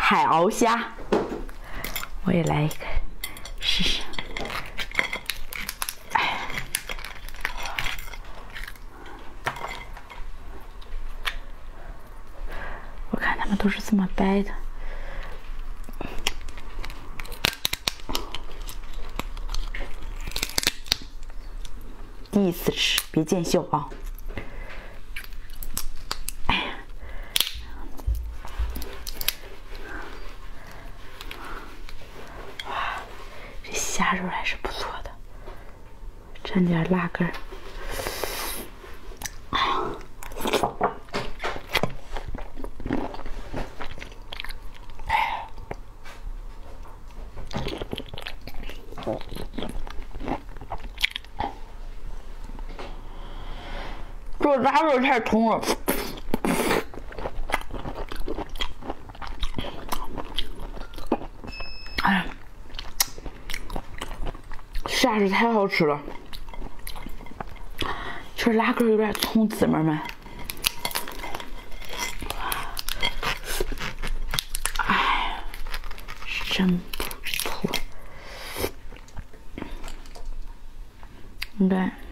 海鳌虾，我也来一个试试。哎，我看他们都是这么掰的。第一次吃，别见笑啊！哎呀，哇，这虾肉还是不错的，蘸点辣根儿。这鸭肉太通了，哎，虾是太好吃了。这辣根有点冲，姊妹们，哎，真不错。你看。